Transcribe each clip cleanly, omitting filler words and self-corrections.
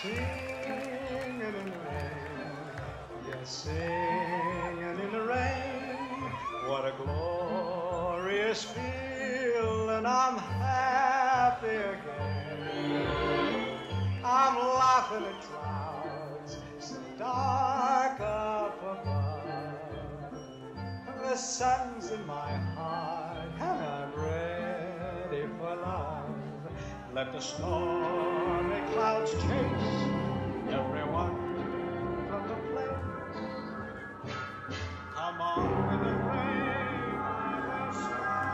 Singing in the rain, yes, singing in the rain. What a glorious feeling, I'm happy again. I'm laughing at clouds so dark up above. The sun's in my heart and I'm ready for love. Let the stormy clouds chase everyone from the place. Come on in the rain, I will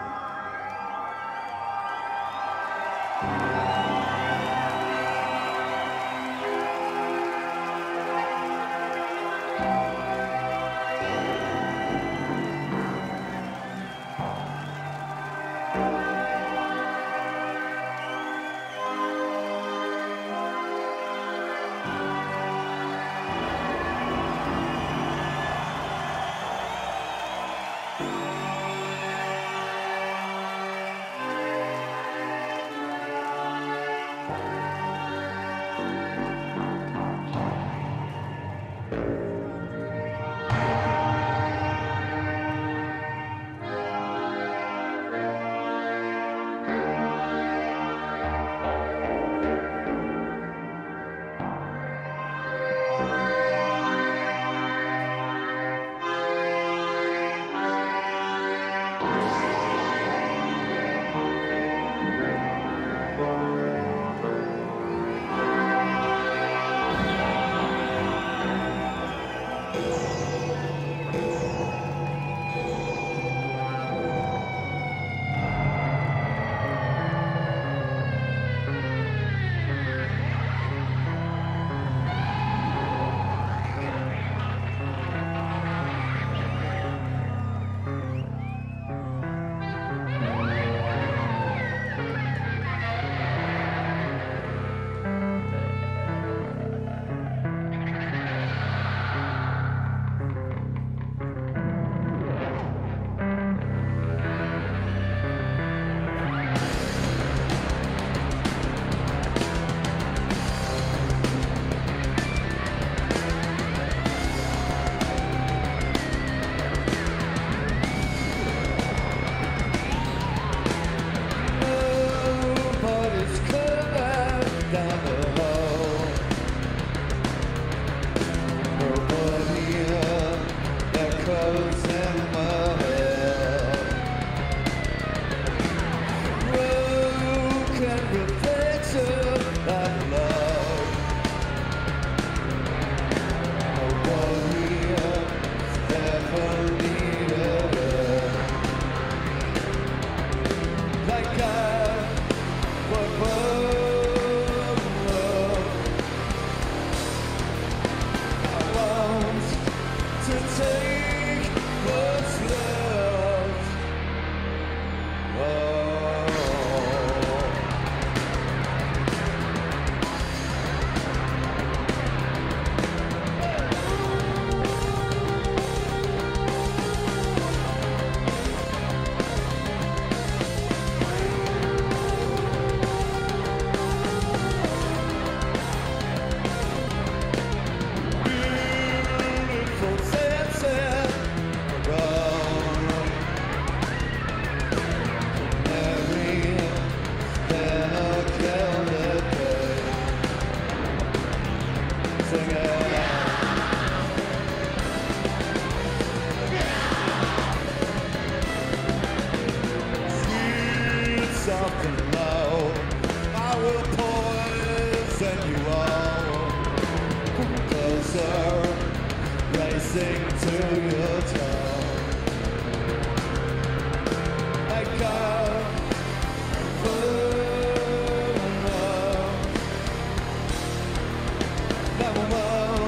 Racing to your town, I got never mind.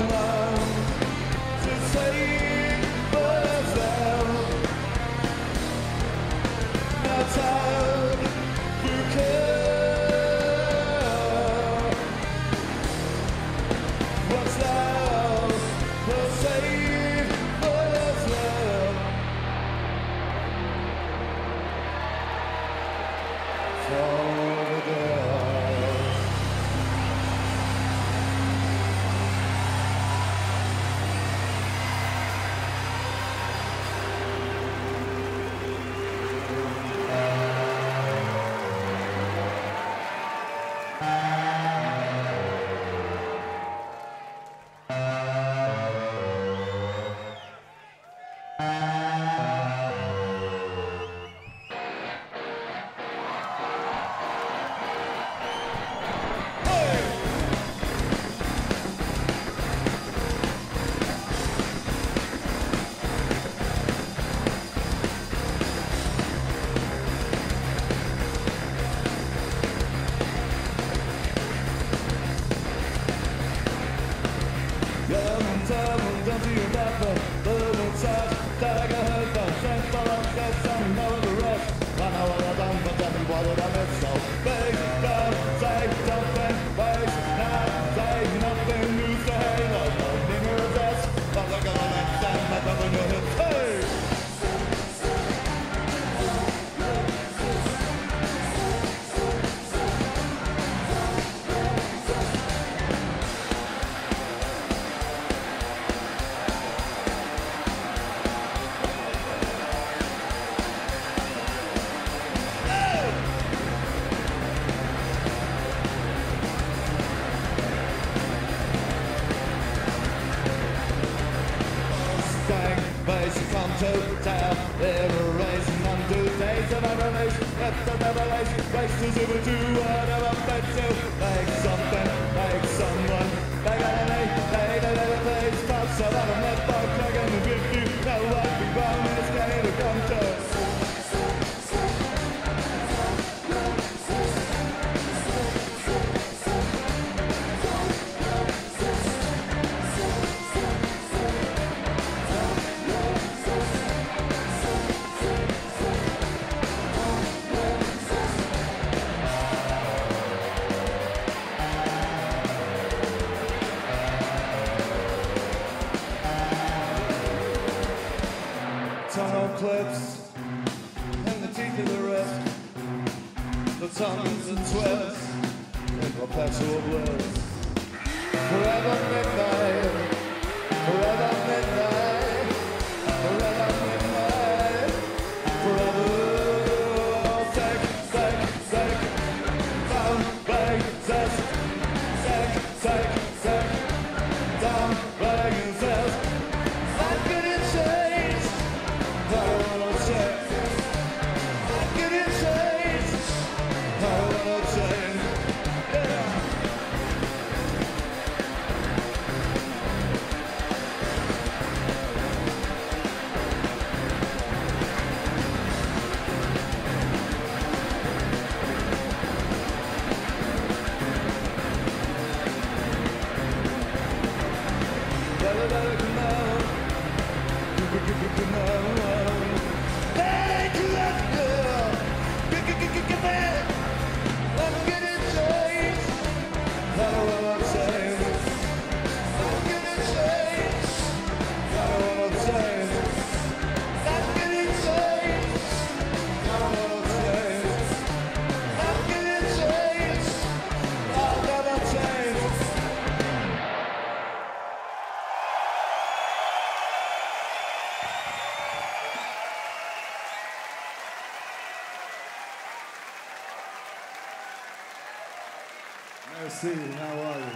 Merci, how are you?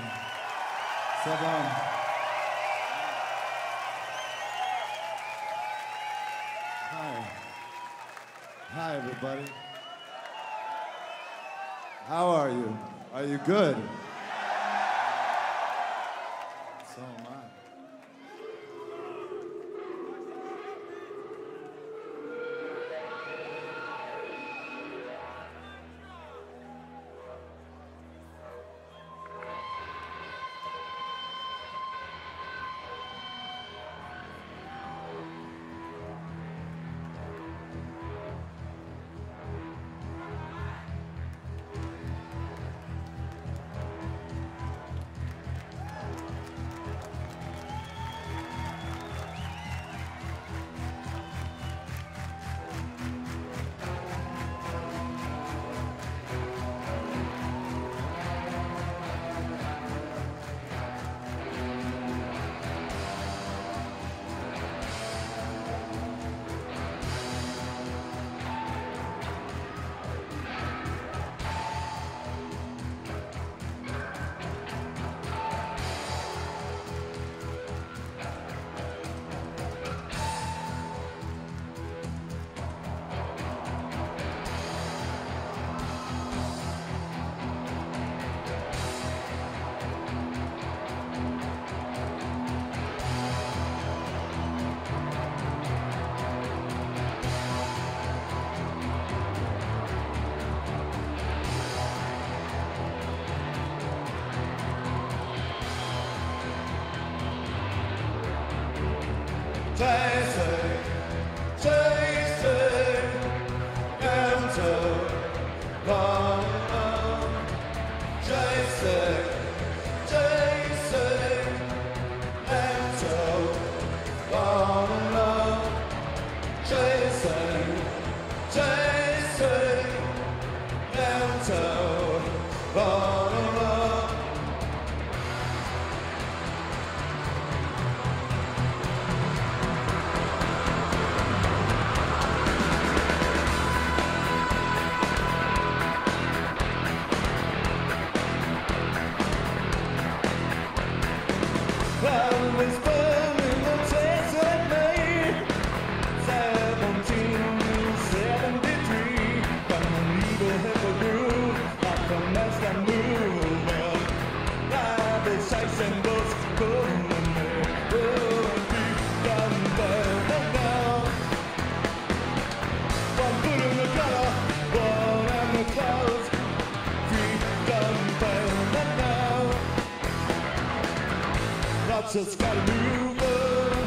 Ça va? Hi. Hi, everybody. How are you? Are you good? So am I. chasing, chasing, into love, chasing, chasing, into love, chasing, chasing, into love. Love is burning the taste of me. 1773. From the needle hit the groove, like the mess that moving. Life is chasing those golden men. Oh, deep down there now. One foot in the gutter, one in the clouds. Deep down there now. I just gotta move on.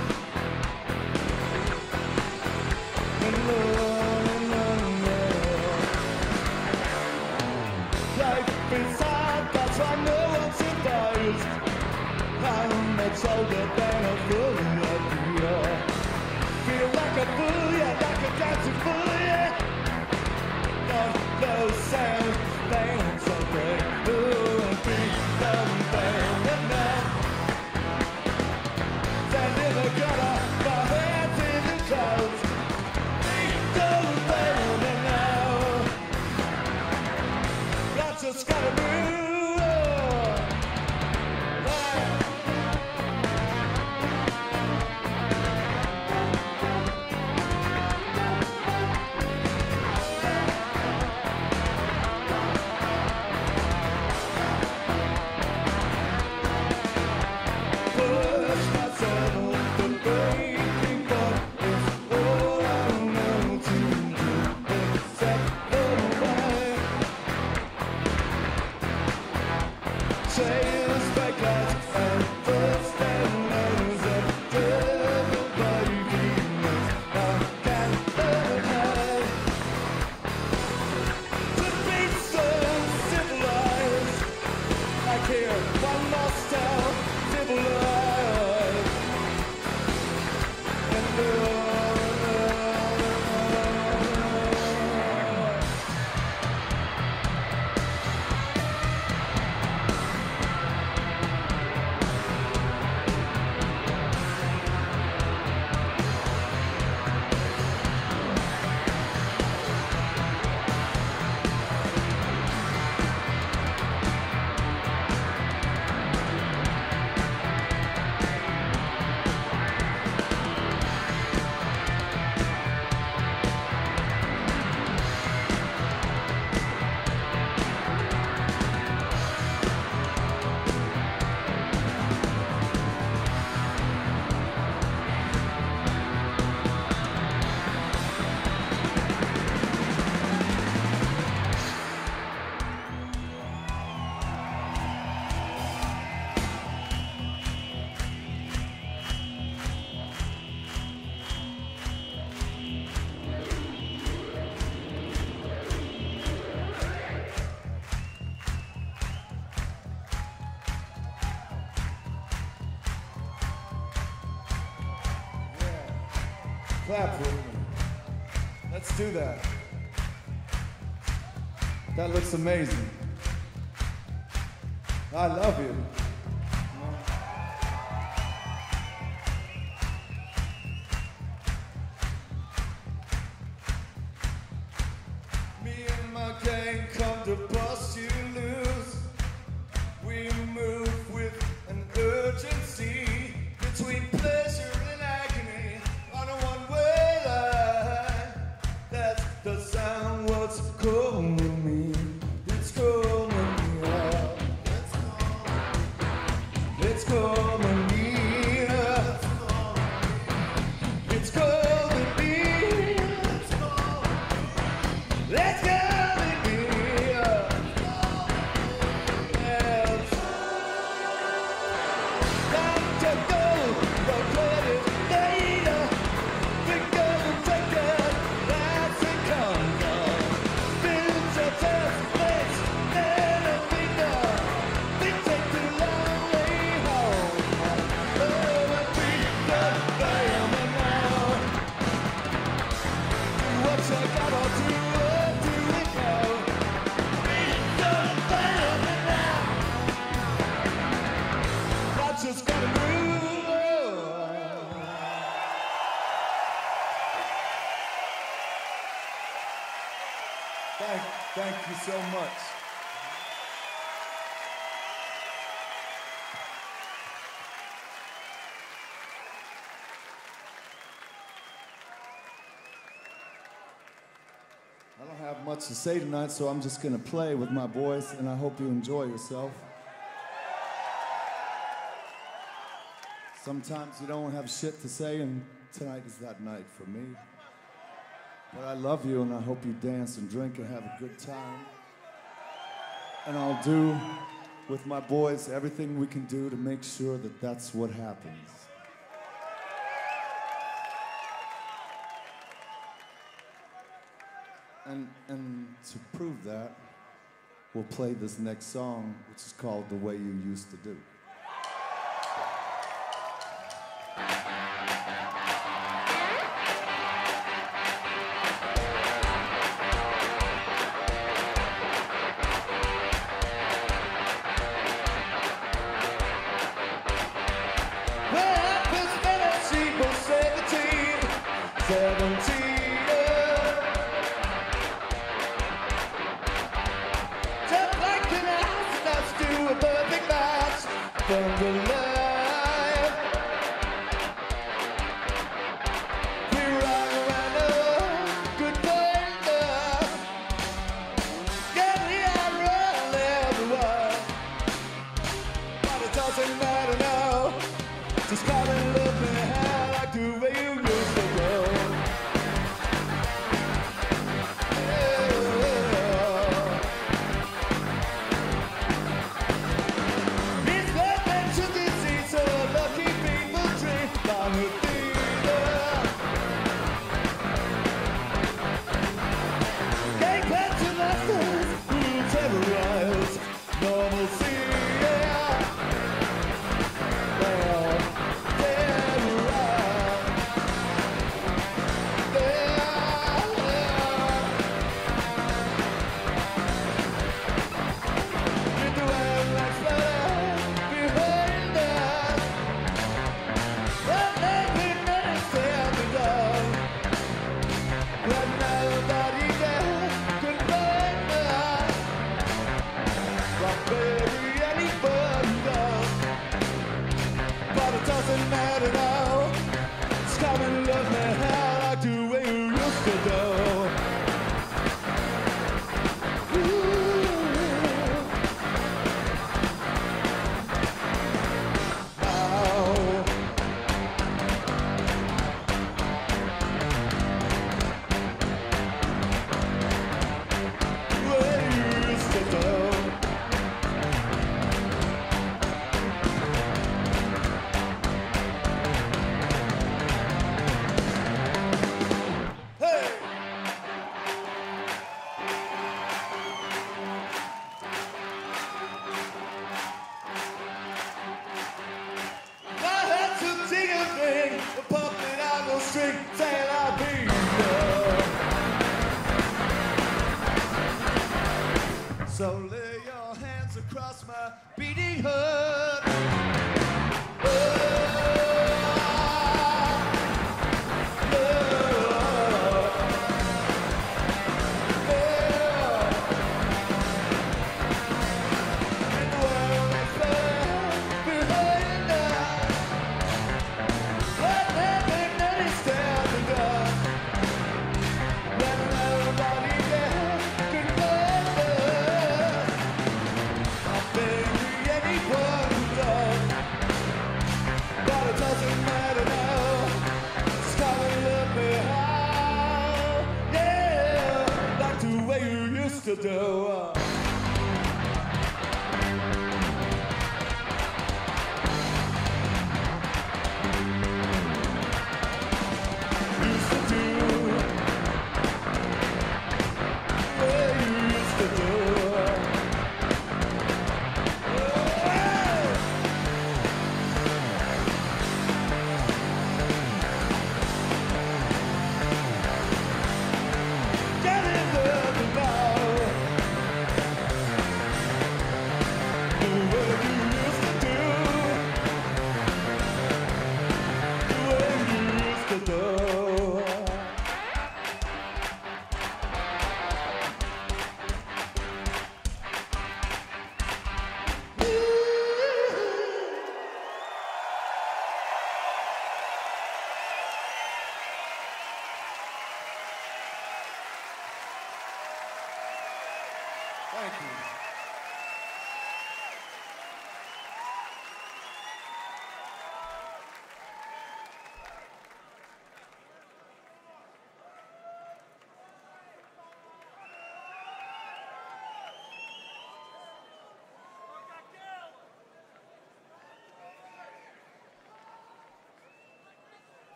And life is hard, that's why no one survives. I'm much older than a fool of you. Feel like a fool, yeah, like a dancing fool, yeah. Not those sounds, they ain't so great. Ooh, and beat them down and now. Stand in the gutter, my hands in the clouds. Don't bend me now. I just gotta move on. Push myself off the breaking point. It's all I know to do except the way. Chains, backlights, and first and nose of devil babies. I can't deny to be so civilized. Like here, one lost town, civilized. And clap for me. Let's do that. That looks amazing. I love you. Me and my gang come to bust you loose. We move with an urgency between pleasure and agony on a one-way line. That's the sound what's calling me. It's calling me out. Thank you so much. I don't have much to say tonight, so I'm just gonna play with my voice, and I hope you enjoy yourself. Sometimes you don't have shit to say, and tonight is that night for me. But I love you, and I hope you dance and drink and have a good time. And I'll do with my boys everything we can do to make sure that that's what happens. And to prove that, we'll play this next song, which is called The Way You Used to Do. So lay your hands across my beating heart. To do. Thank you.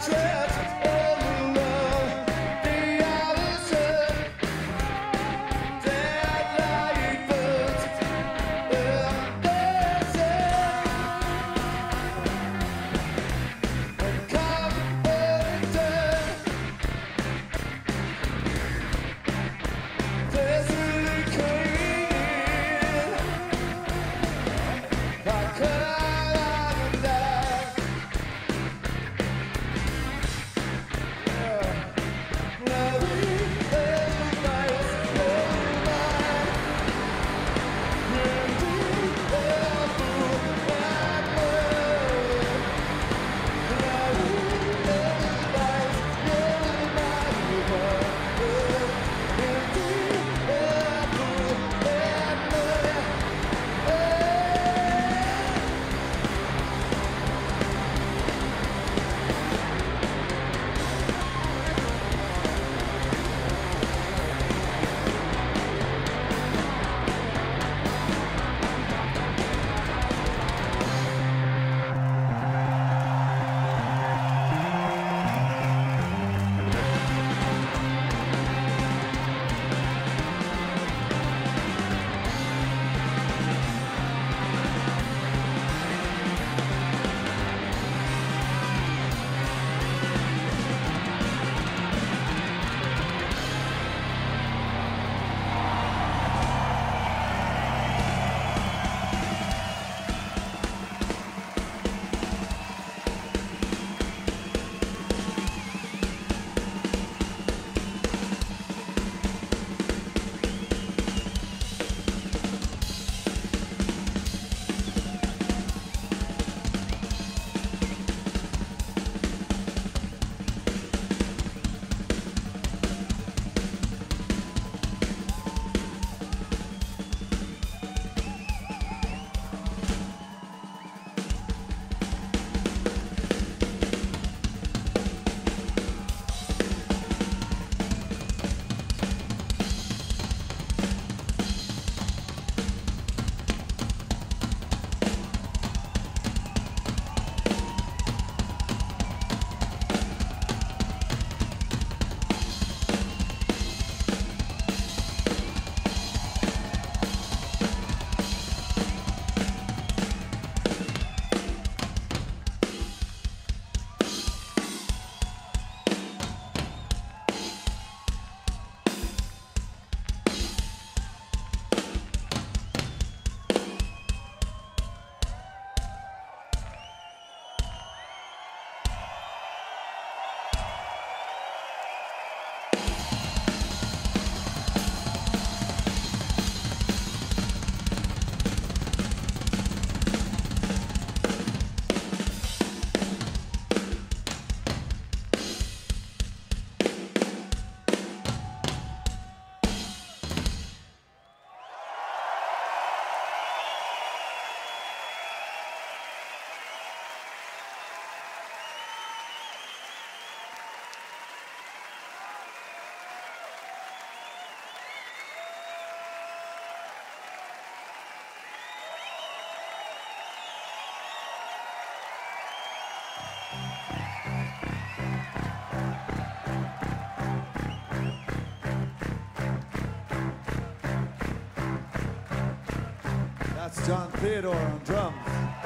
That's John Theodore on drums.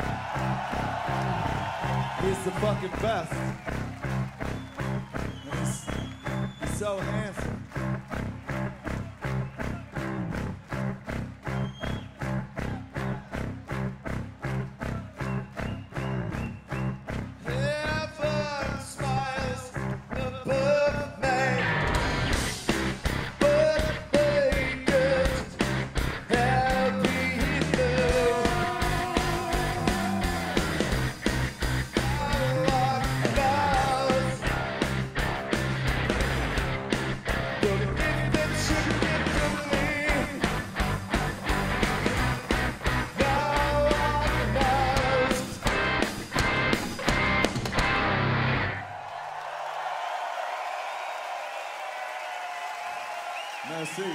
He's the fucking best. And he's so handsome. Heaven smiles above me, but they just happy though. I'm lost about the gift that you give to me. Now I'm lost. Merci.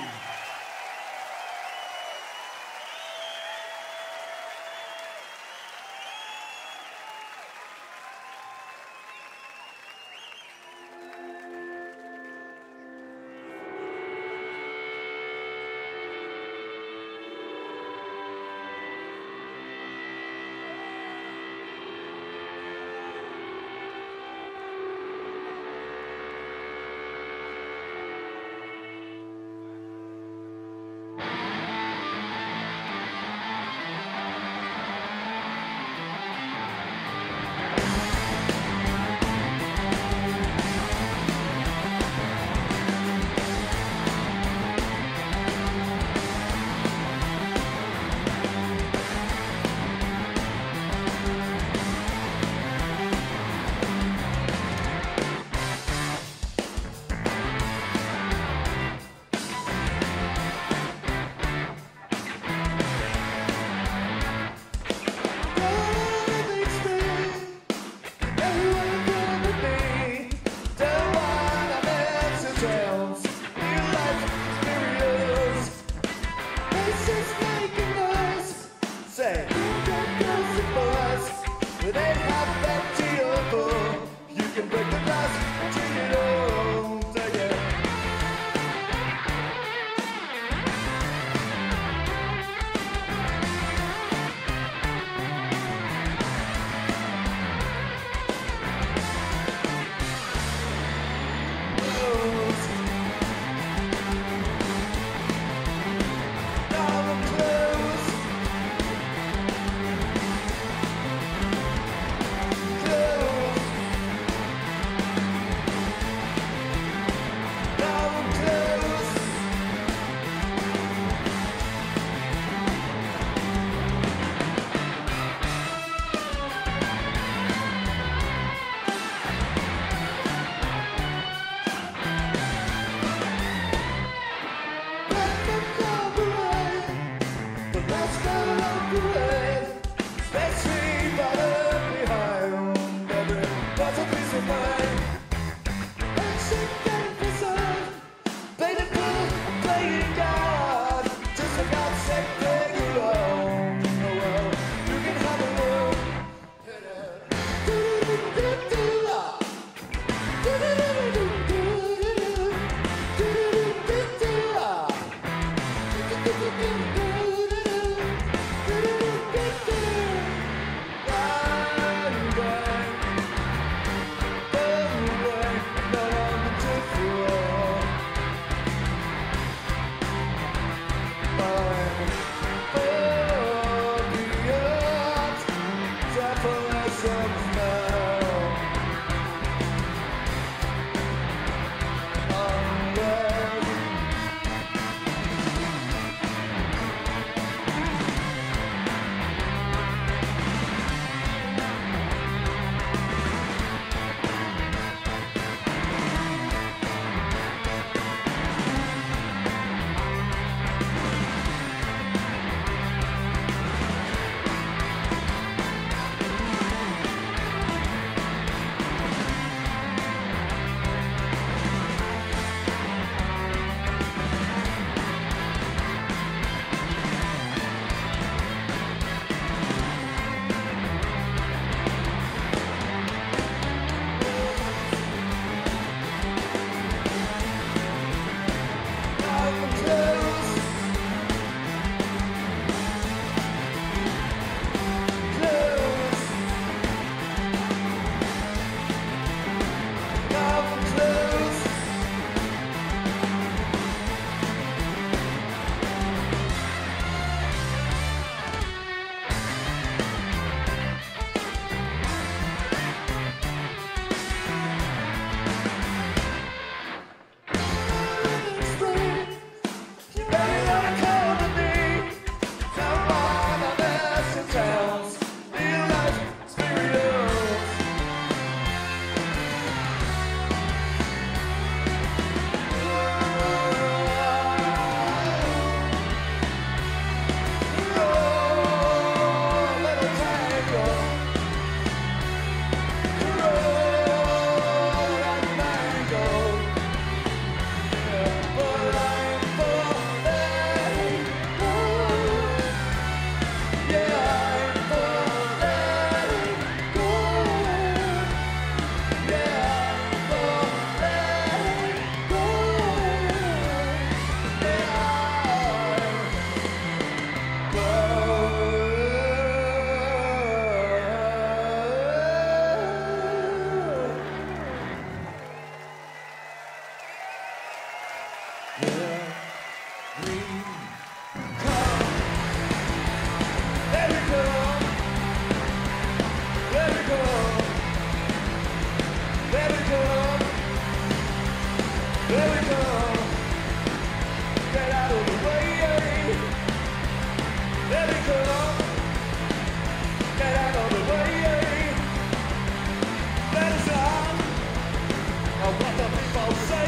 what the people say.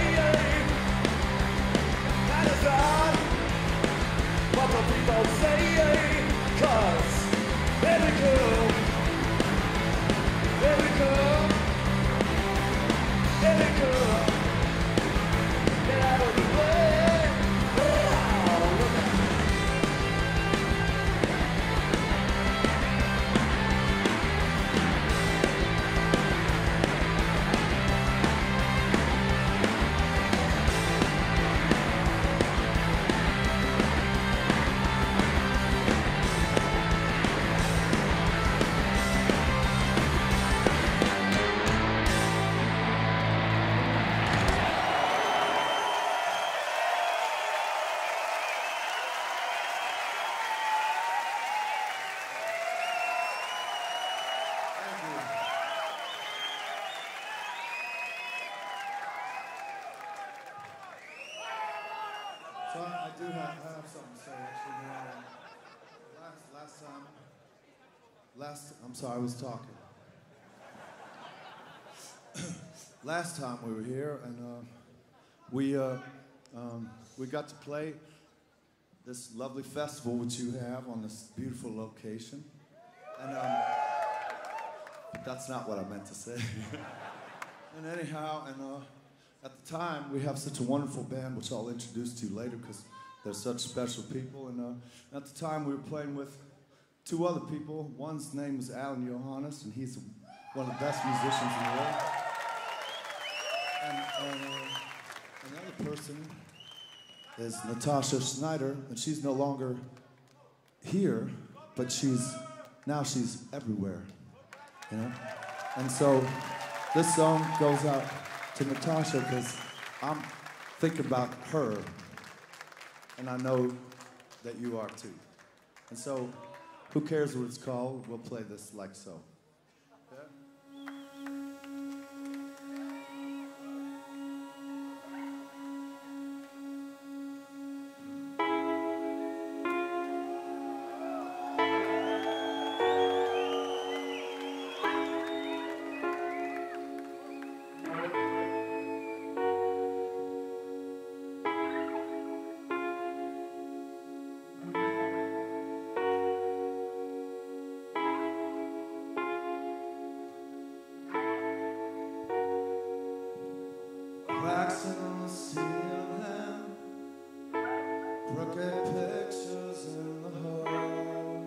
That is not what the people say. 'Cause very cool, very cool, very cool. Get out of the way. Oh, look at So I do have something to say actually. I'm sorry, I was talking. Last time we were here, and we got to play this lovely festival which you have on this beautiful location, and that's not what I meant to say. And anyhow, at the time, we have such a wonderful band, which I'll introduce to you later because they're such special people. And at the time, we were playing with two other people. One's name is Alan Johannes, and he's one of the best musicians in the world. And another person is Natasha Schneider, and she's no longer here, but she's everywhere, you know? And so this song goes out to Natasha because I'm thinking about her, and I know that you are too. And so, who cares what it's called? We'll play this like so. Cracks in the ceiling, crooked pictures in the hall.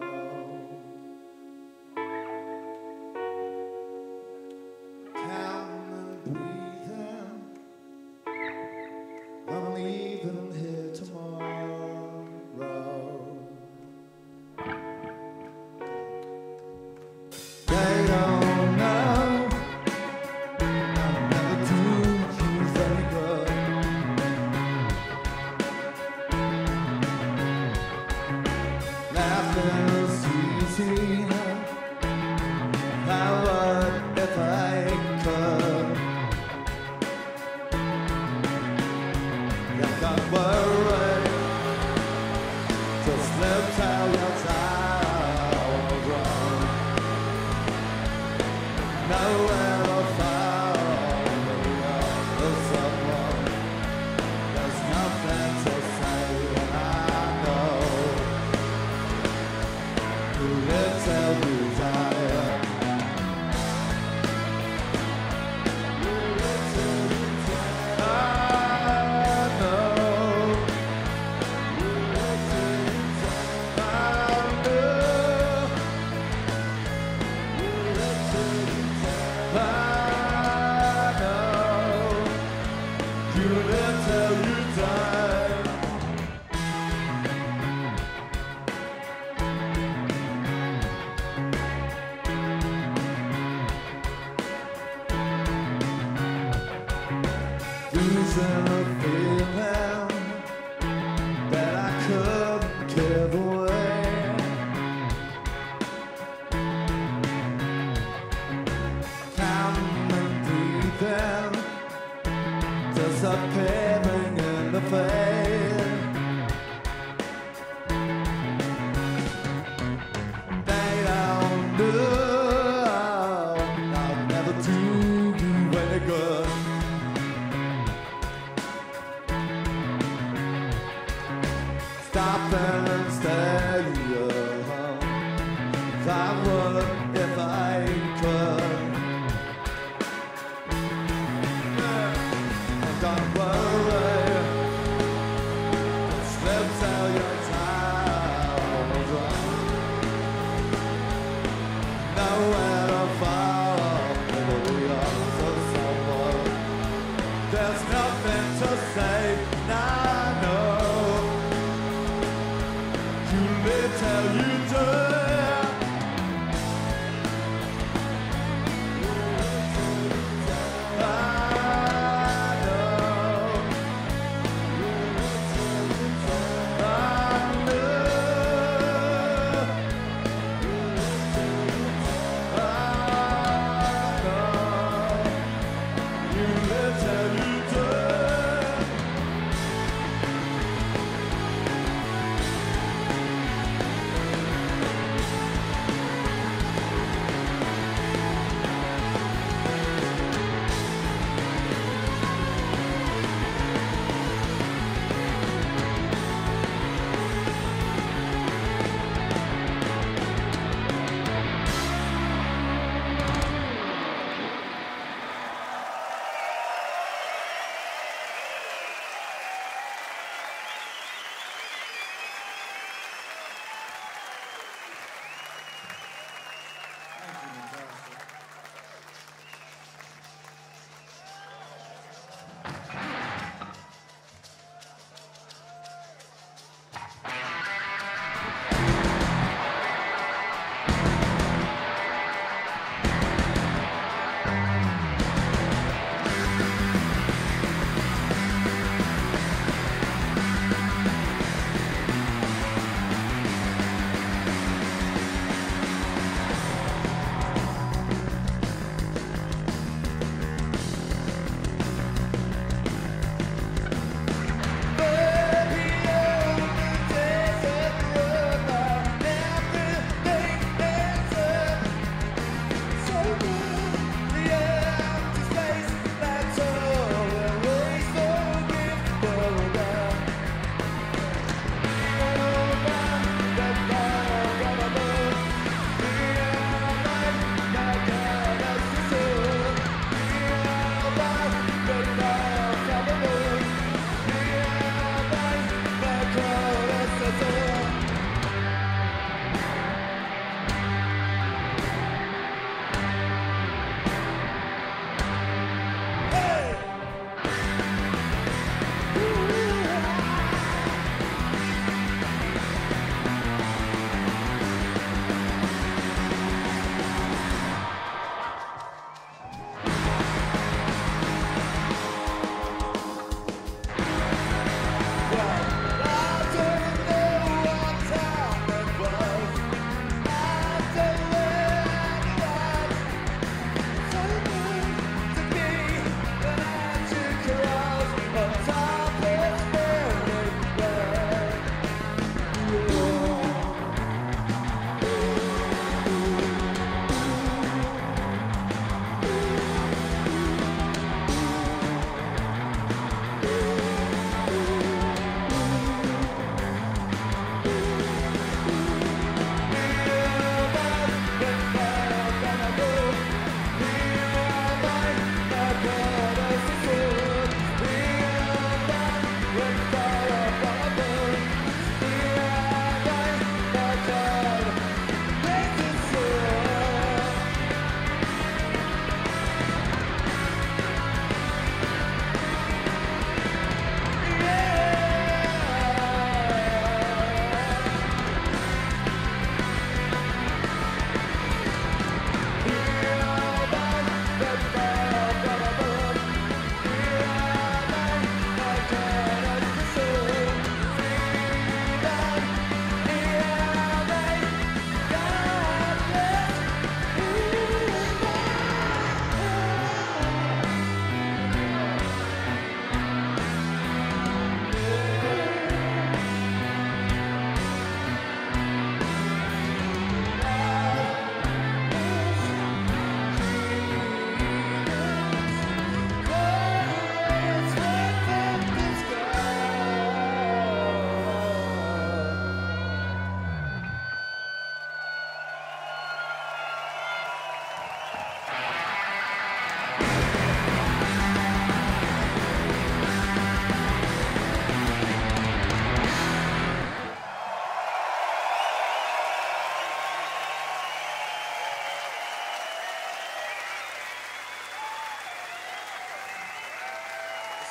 Counting and breathing, I'm leaving here tomorrow. They don't know. I would if I could. If I worried, just slip till your time run. Nowhere to follow someone. There's nothing to say, and I know. Who lives till you die? Losing a feeling that I couldn't give away. Counting and breathing, disappearing in the fade. They don't know I'll never do you any good.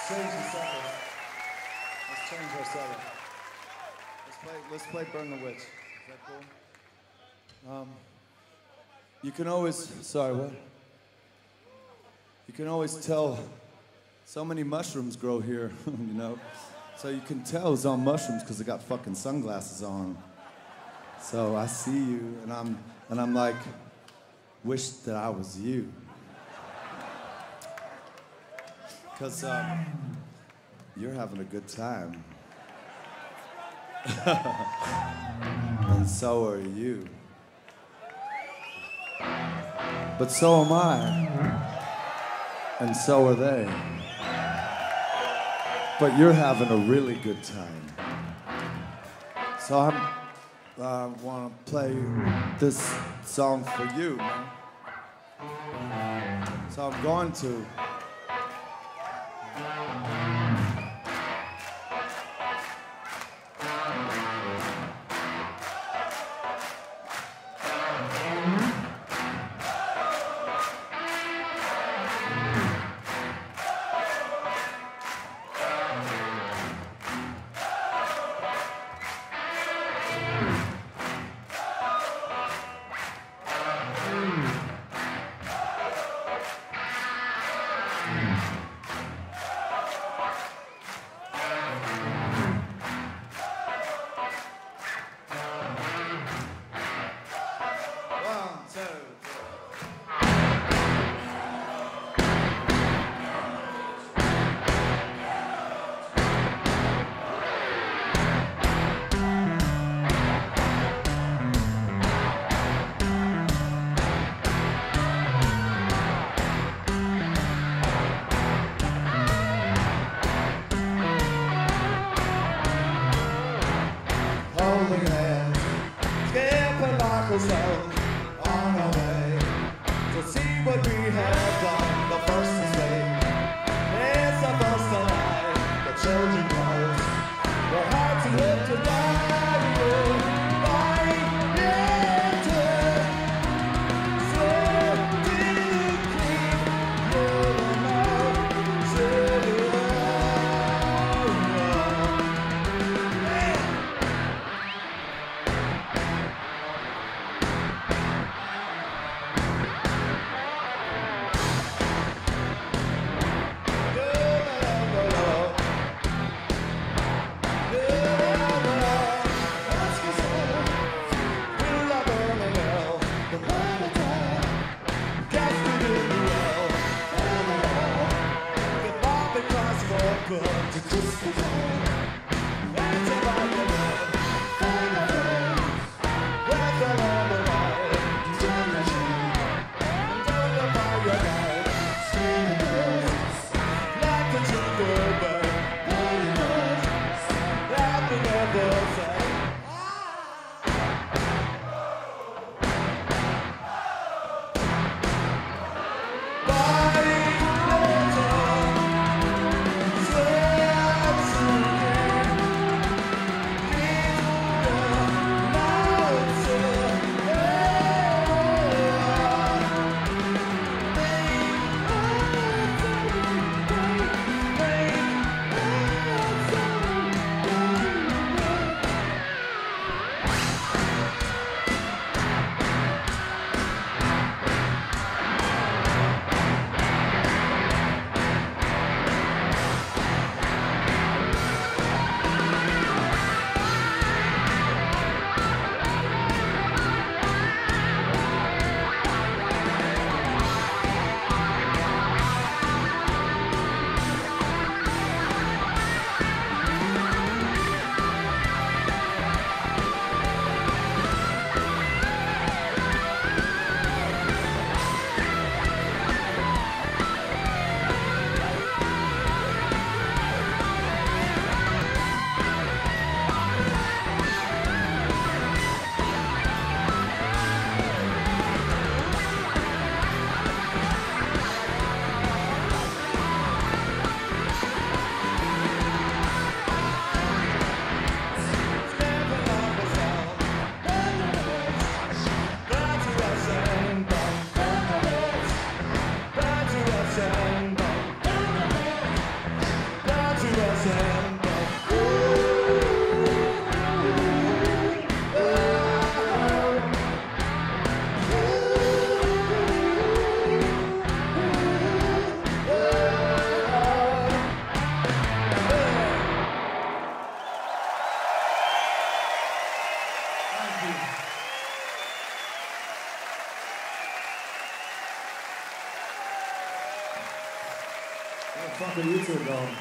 change the setup. Let's change our setup. Let's play Burn the Witch. Is that cool? You can always, sorry, what? You can always tell so many mushrooms grow here, you know? So you can tell it's on mushrooms because they got fucking sunglasses on. So I see you and I'm like, wish that I was you. Because you're having a good time. And so are you. But so am I. And so are they. But you're having a really good time. So I want to play this song for you, man. So I'm going to. On our way to see what we have done. The first mistake is the first lie. The children knows we're hard to live to die. fuck are you two going?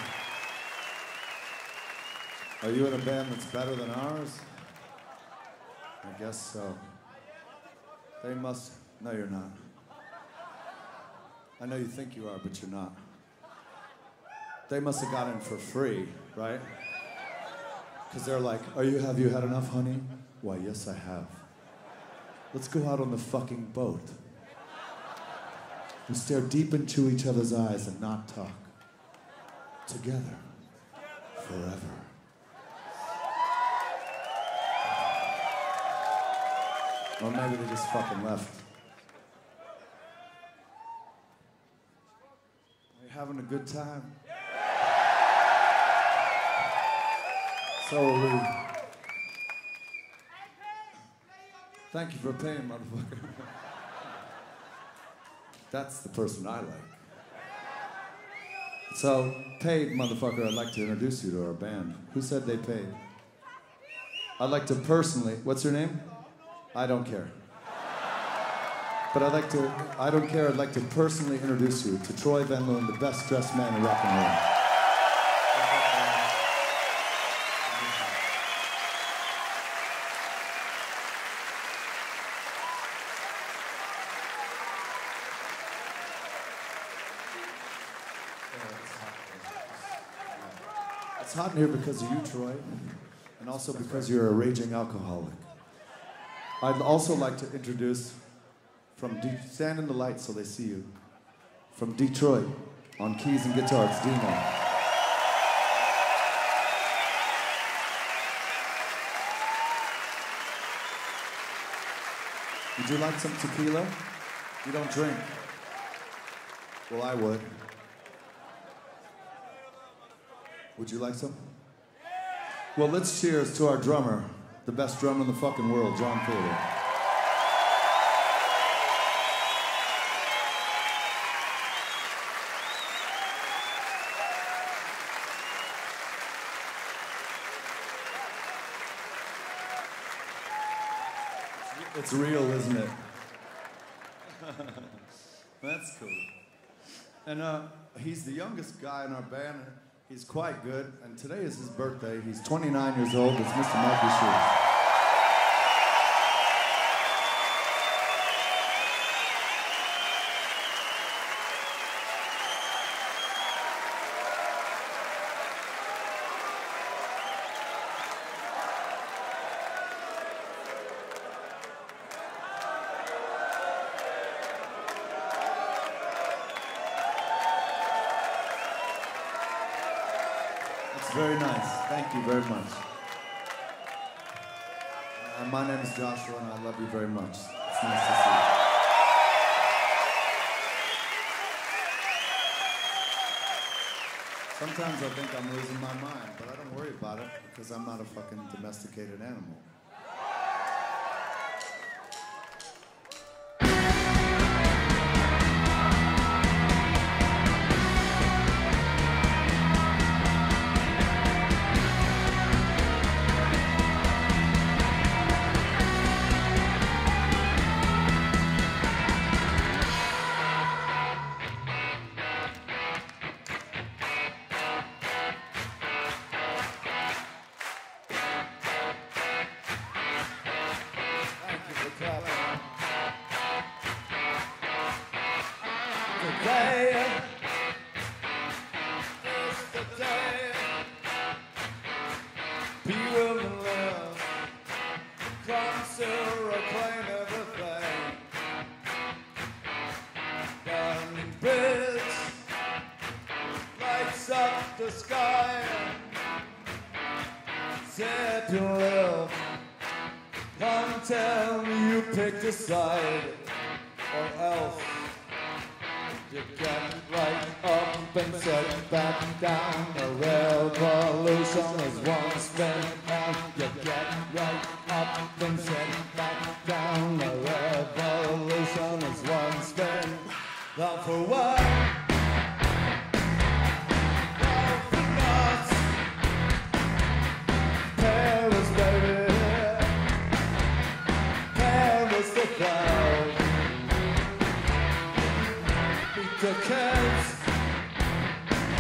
Are you in a band that's better than ours? I guess so. They must. No, you're not. I know you think you are, but you're not. They must have got in for free, right? Because they're like, have you had enough, honey? Why, yes, I have. Let's go out on the fucking boat. We stare deep into each other's eyes and not talk. Together. Forever. Or maybe they just fucking left. Are you having a good time? So are we. Thank you for paying, motherfucker. That's the person I like. So, paid motherfucker, I'd like to introduce you to our band. Who said they paid? I'd like to personally, what's your name? I don't care. But I don't care, I'd like to personally introduce you to Troy Van Loon, the best dressed man in rock and roll. It's hot in here because of you, Troy, and also because you're a raging alcoholic. I'd also like to introduce, stand in the light so they see you, from Detroit, on keys and guitar, it's Dino. Would you like some tequila? You don't drink. Well, I would. Would you like some? Well, let's cheers to our drummer, the best drummer in the fucking world, John Theodore. It's real, isn't it? That's cool. And he's the youngest guy in our band. He's quite good, and today is his birthday. He's 29 years old. It's Mr. Mikey Shoes. Very nice. Thank you very much. My name is Joshua, and I love you very much. It's nice to see you. Sometimes I think I'm losing my mind, but I don't worry about it because I'm not a fucking domesticated animal. Side, or else you get right up and set back down. A revolution is one spin down. You get right up and set back down. A revolution is one spin down. For what? The cats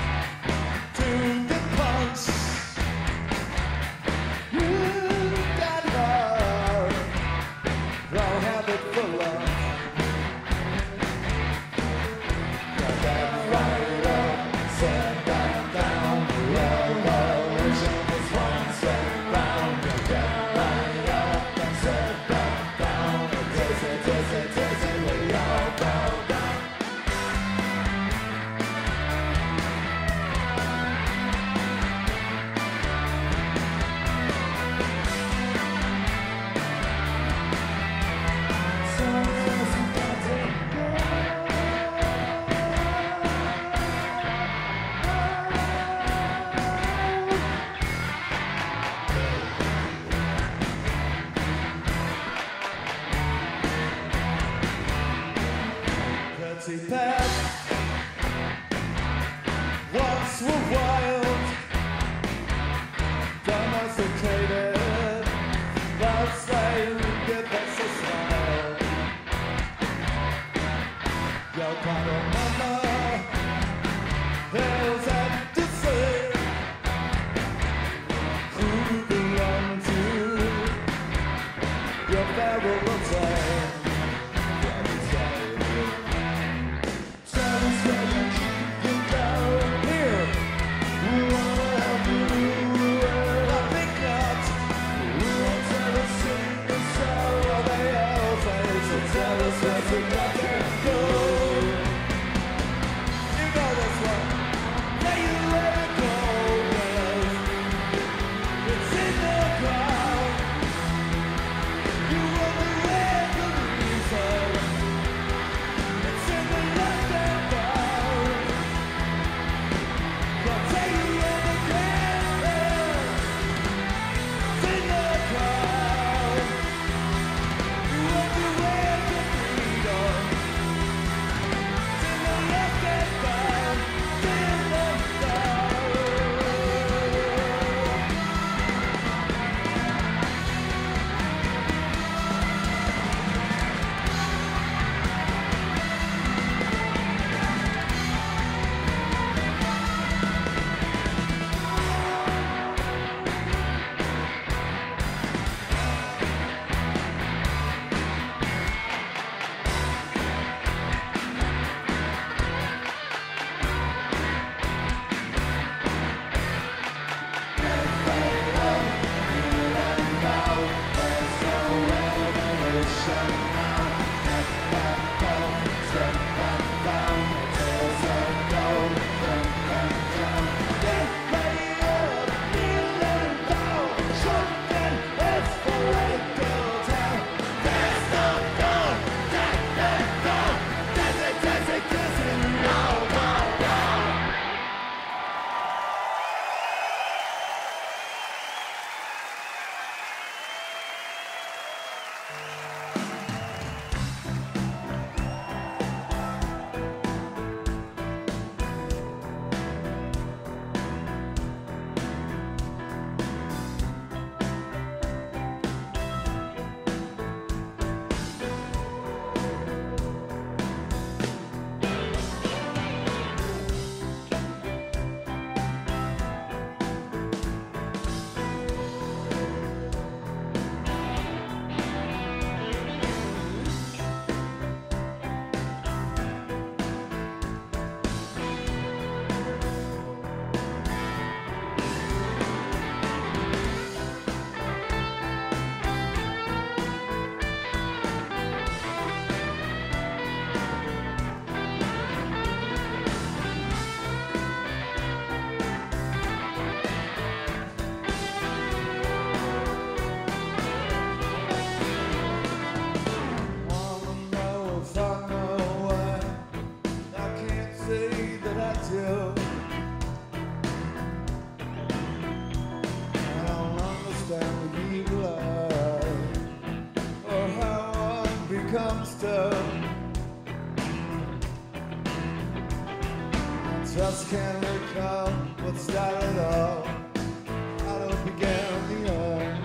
at you. I don't understand the evil eye, or how one becomes tough. I just can't recall what started all, how it began the end.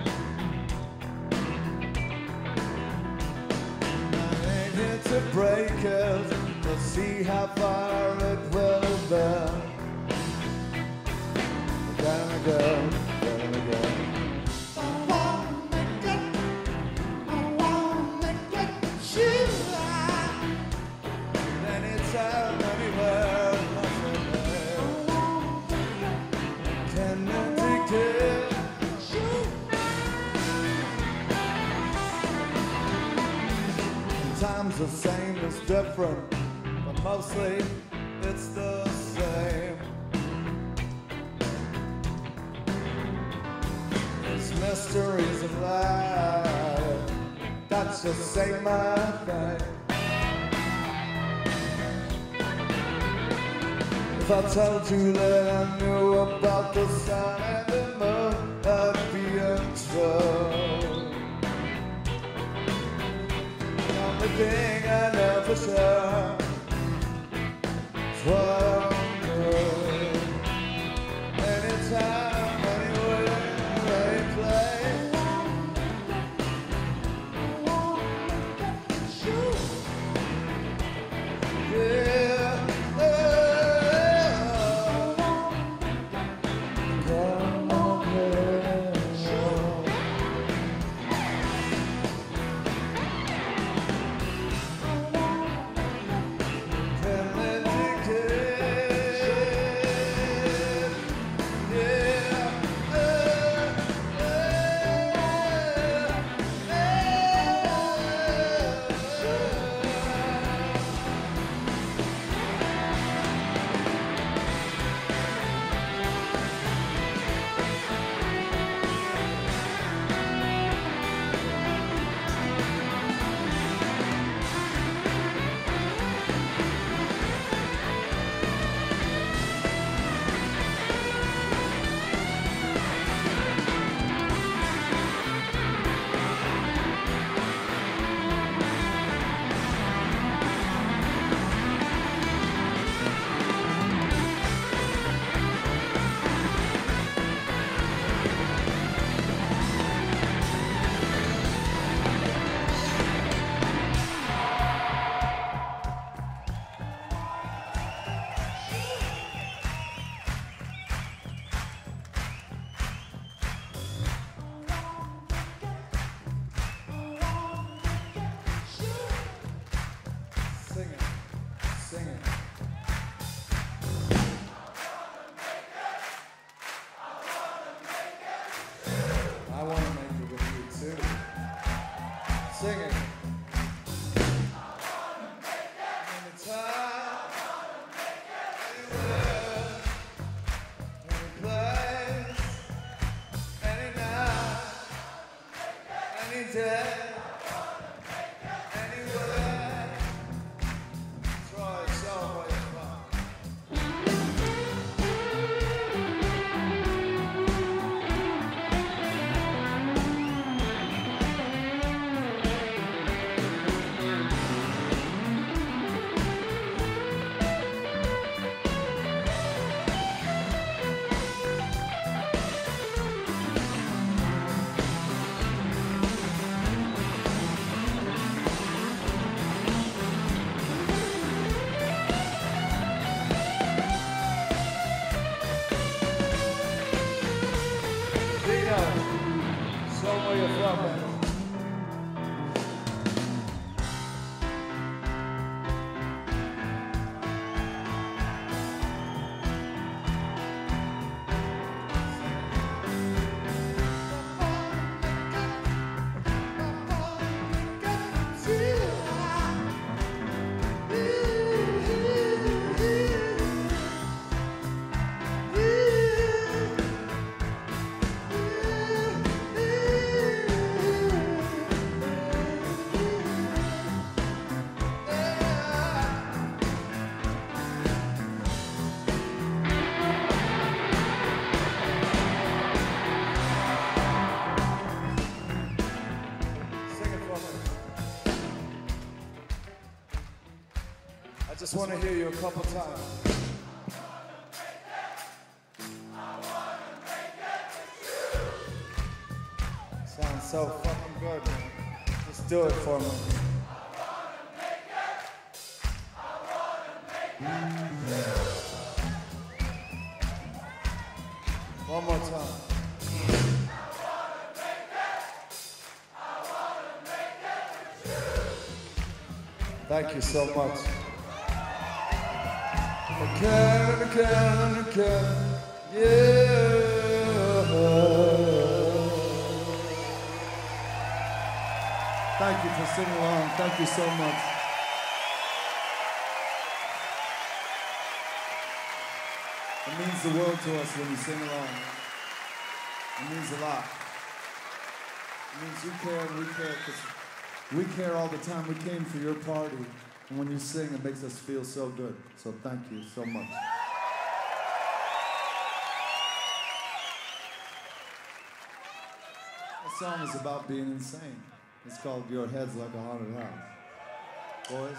To break it, to see how far it will bend. Again and again, again and again. I won't make it, I won't make it, sure. Anytime, anywhere, nothing there. Can you take it? Times the same is different, but mostly it's the same. It's mysteries of life that just say my thing. If I told you that I knew about the sun and the moon, I'd be in trouble. The thing I know for sure is what I'm doing. Anytime, anywhere, any place. Yeah, come on, yeah. Sing it. I want to make it with you too. Sing it. Anytime, anywhere, any place, any night, any day, anywhere. Try it so way fun. just want to hear you a couple times. Sounds so fucking good, man. Just do it for me. One more time. Thank you so much. Again, yeah. Thank you for singing along. Thank you so much. It means the world to us when you sing along. It means a lot. It means you care and we care, because we care all the time. We came for your party, and when you sing, it makes us feel so good. So thank you so much. This song is about being insane. It's called Your Head's Like a Haunted House. Boys?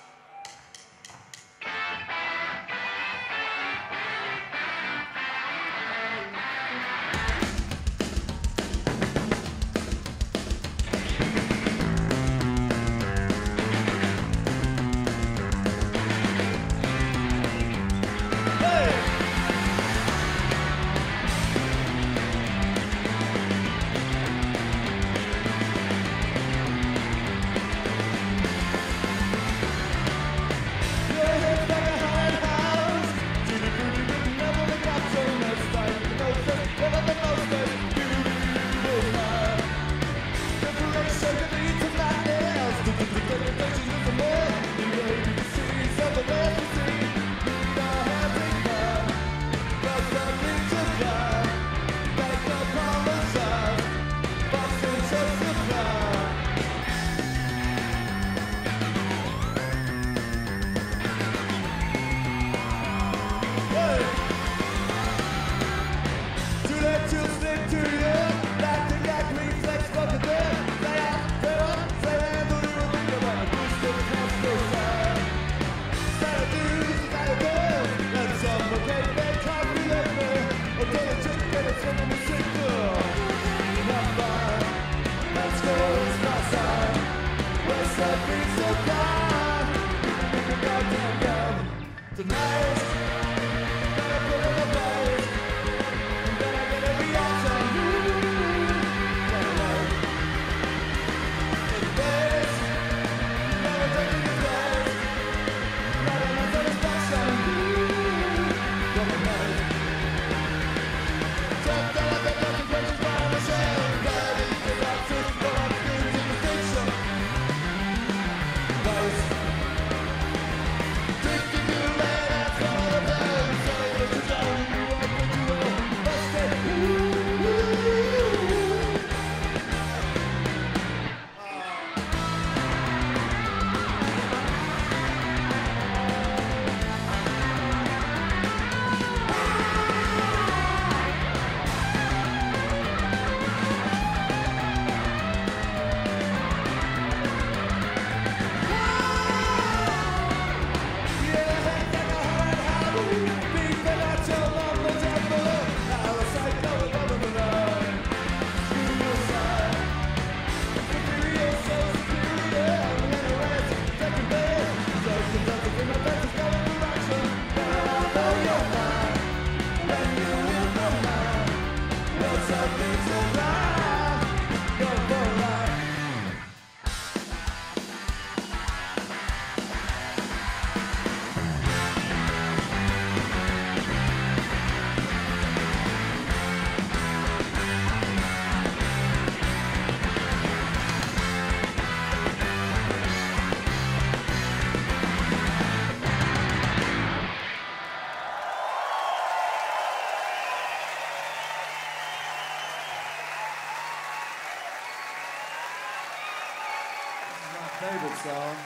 Favorite song.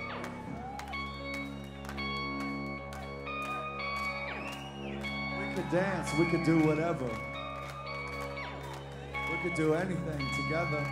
We could dance, we could do whatever. We could do anything together.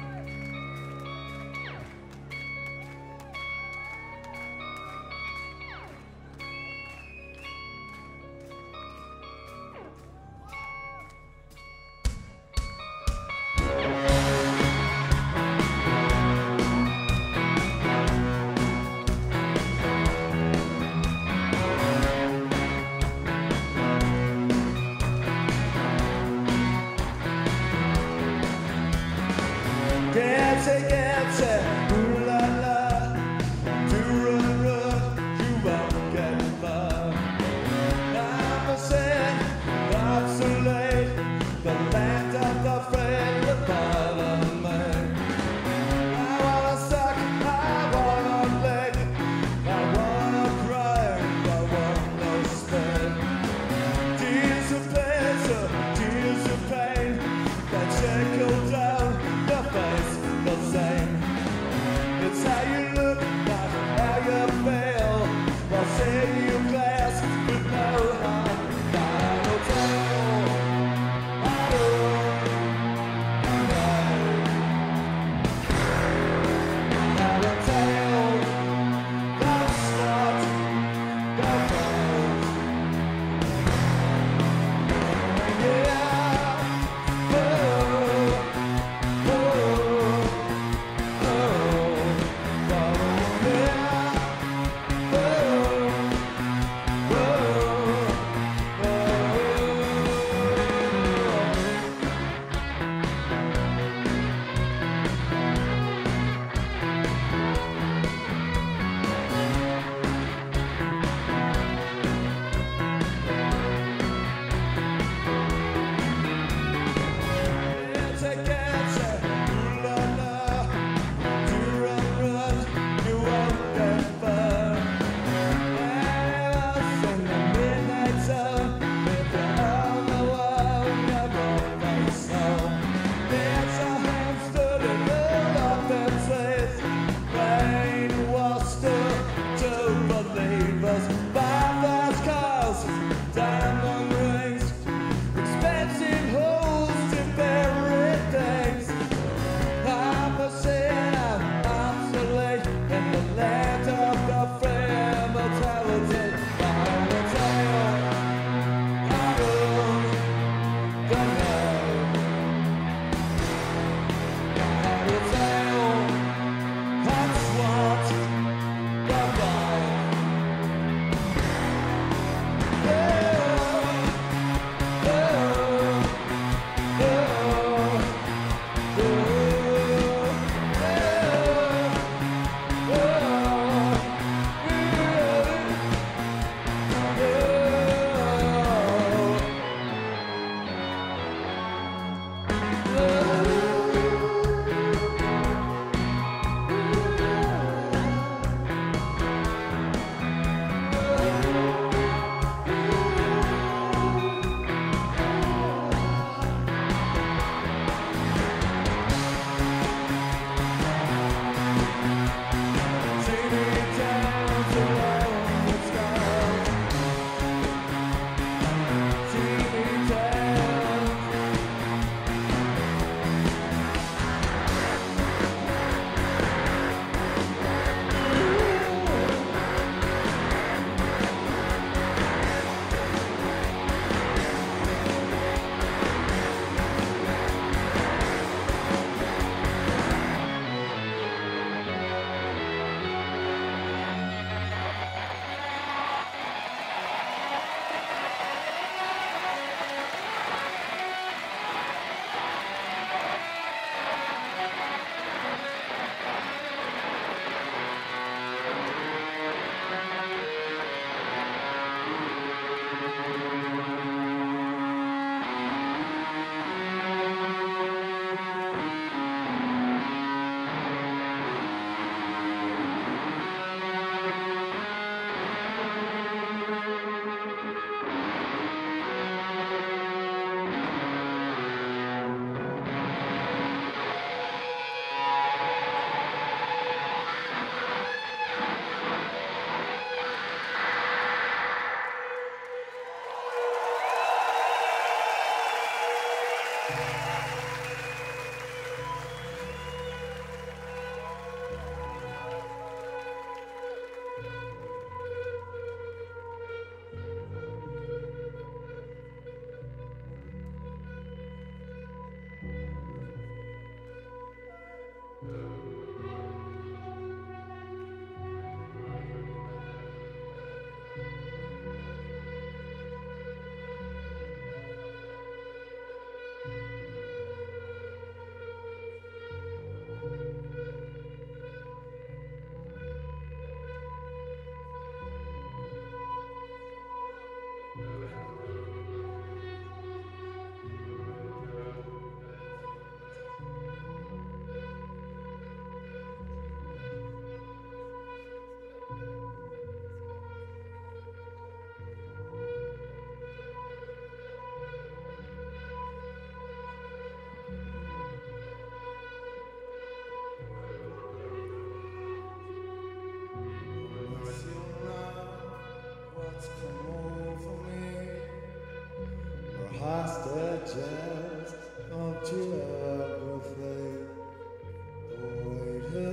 Dancing, dancing, ooh la la, do run, run, you won't get far. I'm a sin, not so late, the land of the free will follow me. I wanna suck, I wanna lick, I wanna cry, I wanna spin. Tears of pleasure, tears of pain, that trickle down the face the same.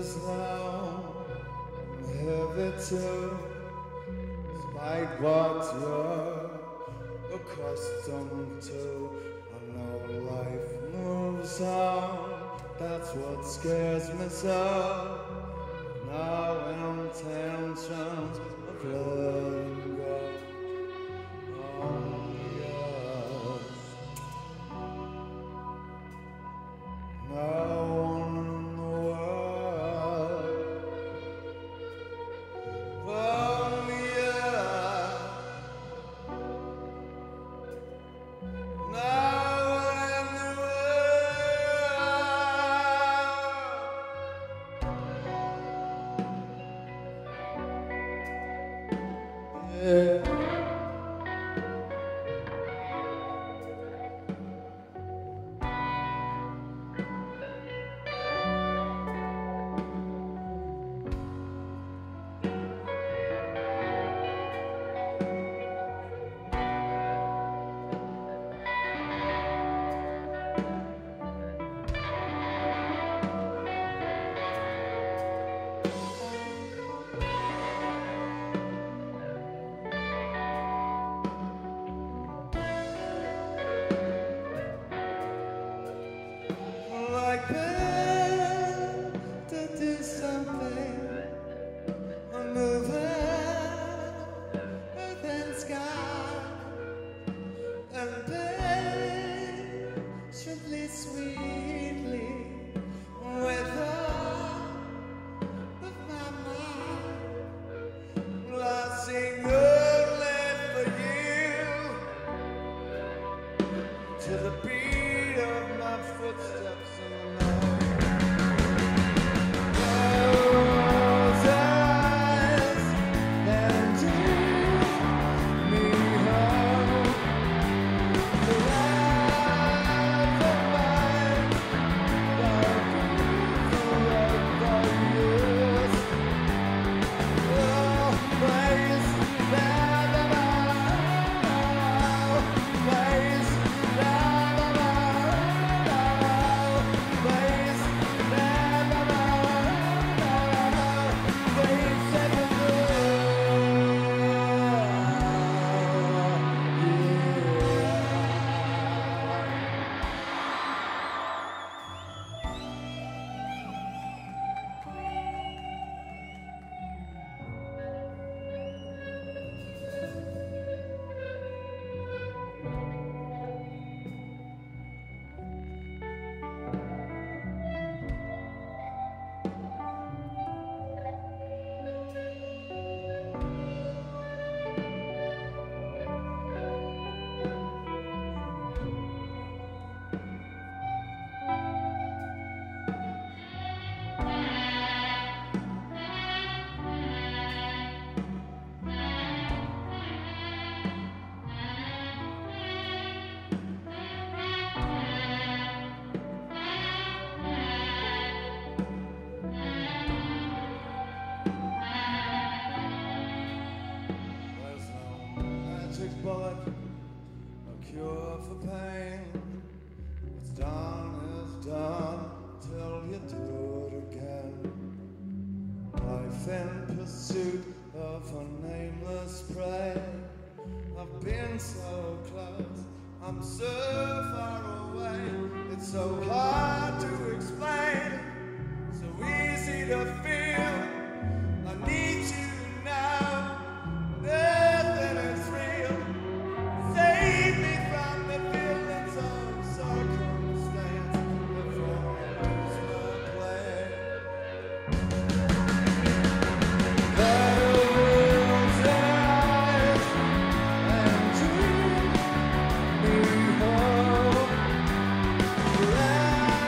sound heavy too, despite what you're accustomed to. I know life moves on, that's what scares me so. No intentions of letting go. Oh yes. No one in the world. Oh yeah. No one in the world. Yeah. Like that, to do something, I'm moving earth and sky, and patiently, sweetly, with all of my mind, I sing only for you, to the beat of my footsteps in the night. Those eyes that dream me home, the life of mine, the beauty of the years. Oh, place that I know, place that I know, place that I know, place that I There's no magic bullet, no cure for pain. What's done is done till you do it again. Life in pursuit of a nameless prey. I've been so close, I'm so far away. It's so hard to explain, so easy to feel. I need you now. Nothing is real. Save me from the feelings of circumstance before I lose my play. Those eyes and dream me home.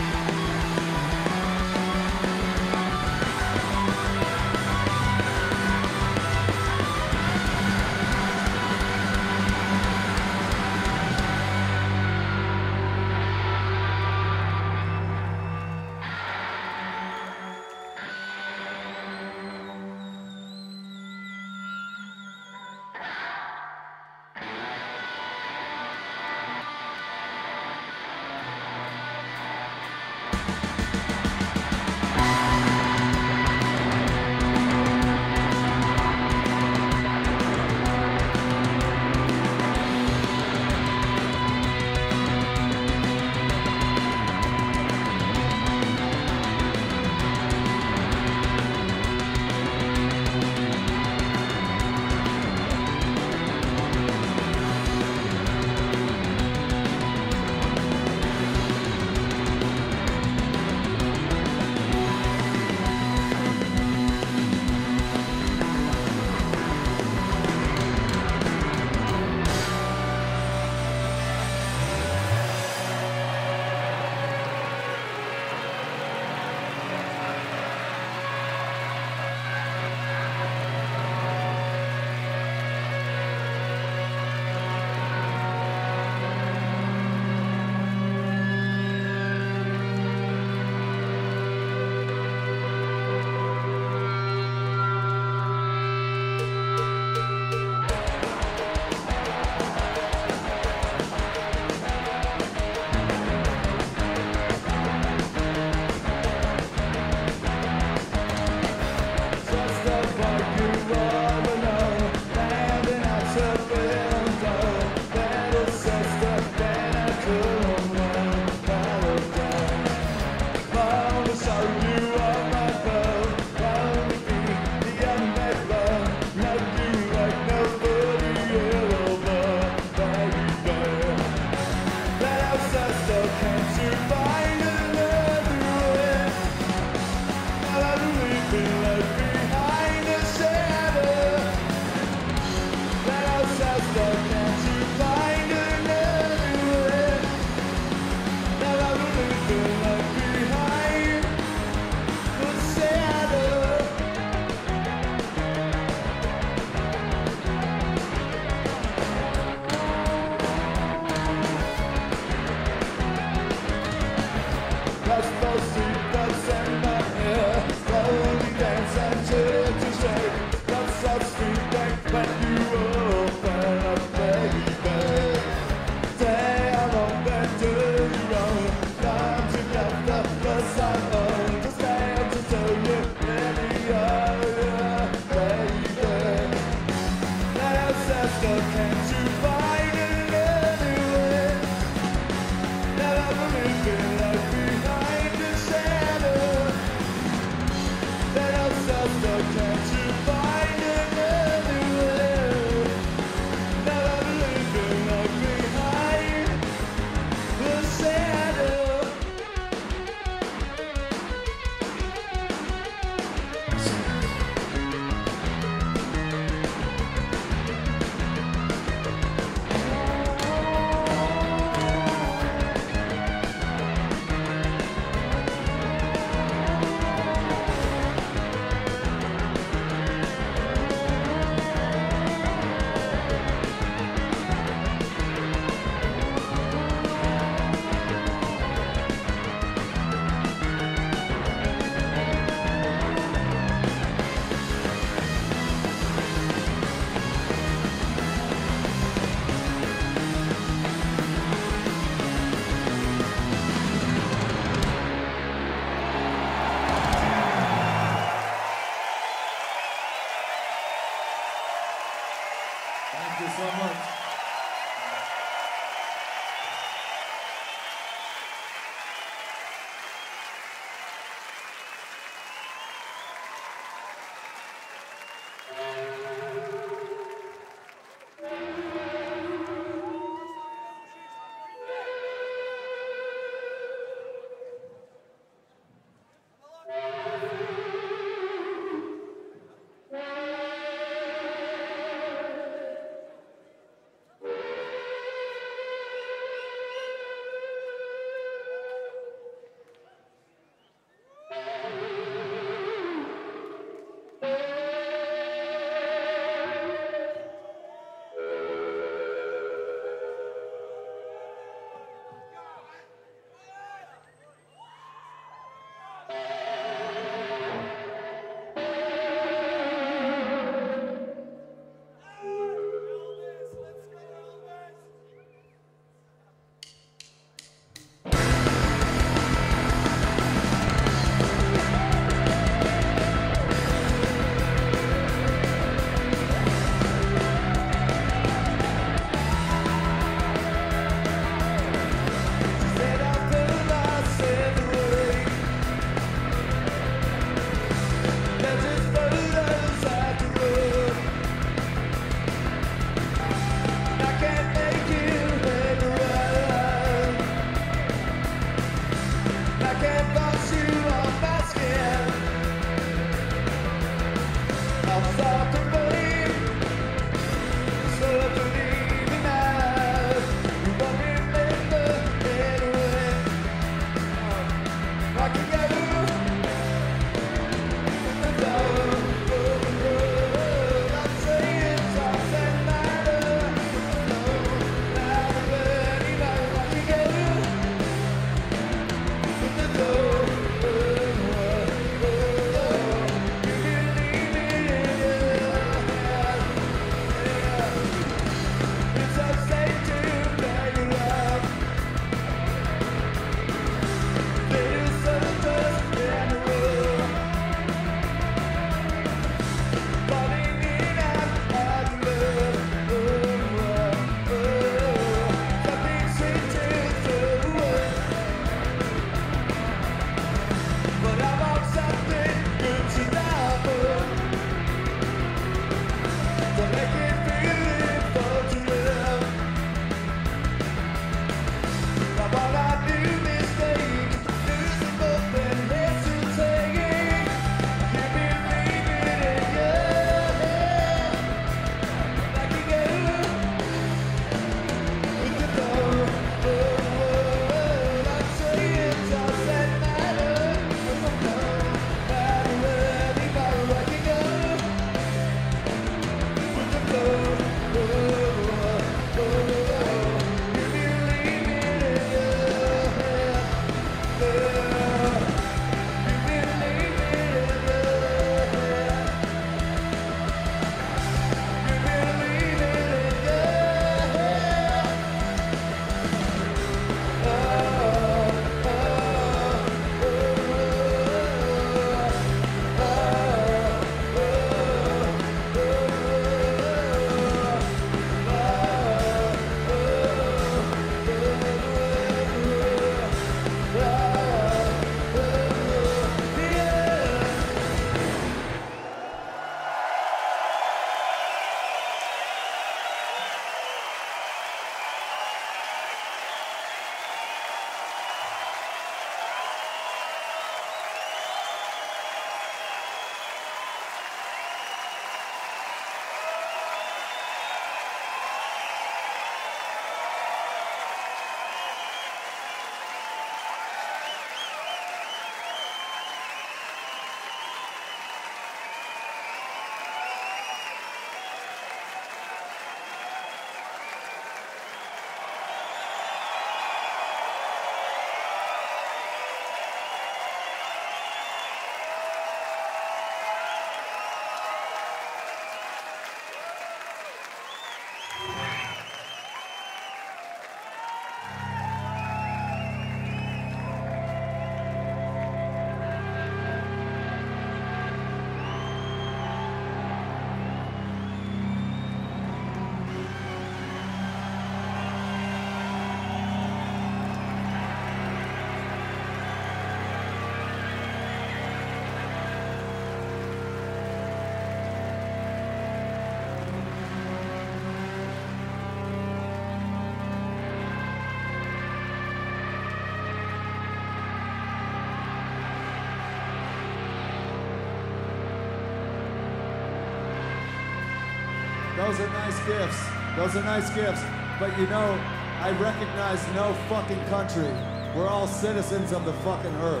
those are nice gifts. Those are nice gifts. But you know, I recognize no fucking country. We're all citizens of the fucking earth.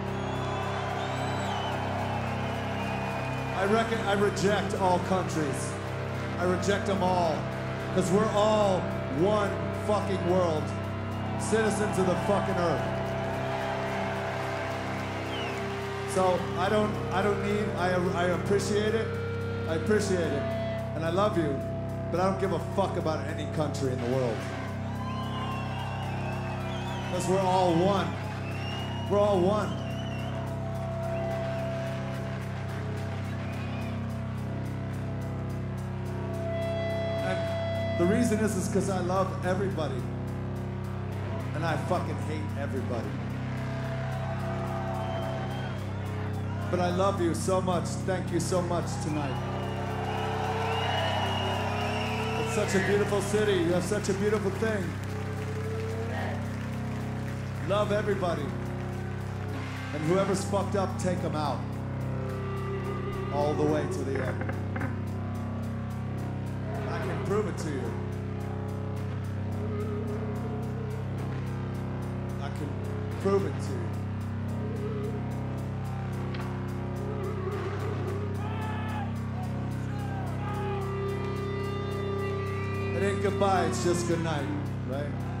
I reject all countries. I reject them all. Because we're all one fucking world. Citizens of the fucking earth. So I appreciate it. I appreciate it. And I love you. But I don't give a fuck about any country in the world. Because we're all one. We're all one. And the reason is because I love everybody. And I fucking hate everybody. But I love you so much. Thank you so much tonight. It's such a beautiful city. You have such a beautiful thing. Love everybody. And whoever's fucked up, take them out. All the way to the end. I can prove it to you. I can prove it to you. It ain't goodbye, it's just good night, right?